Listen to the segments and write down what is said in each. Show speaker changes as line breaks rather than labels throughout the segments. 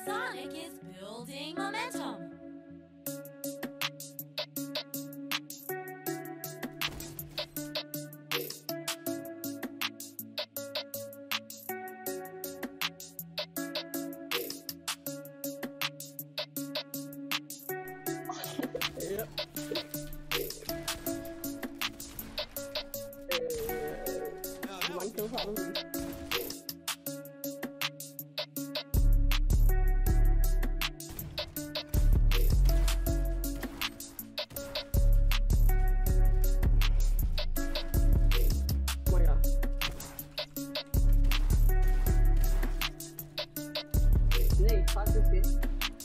Sonic is building momentum.
Yep. One kill probably. Oh my god. Nee, fuck this game.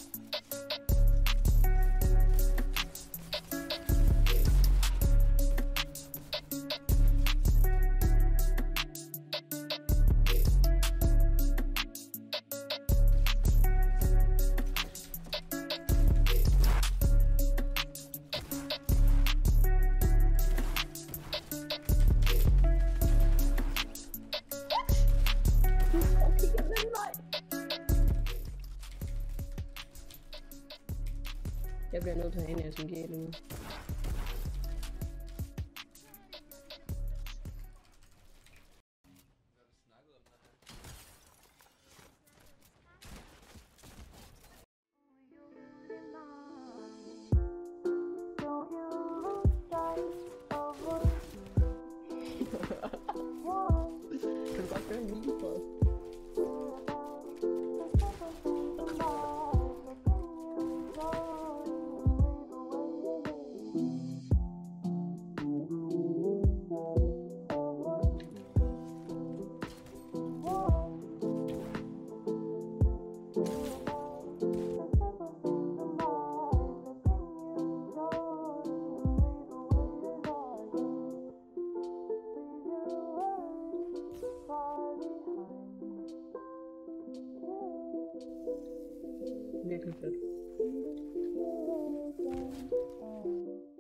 Jeg bliver nødt til at have en SMG lige nu. Kan du godt gøre en lille for? Virkelig fedt.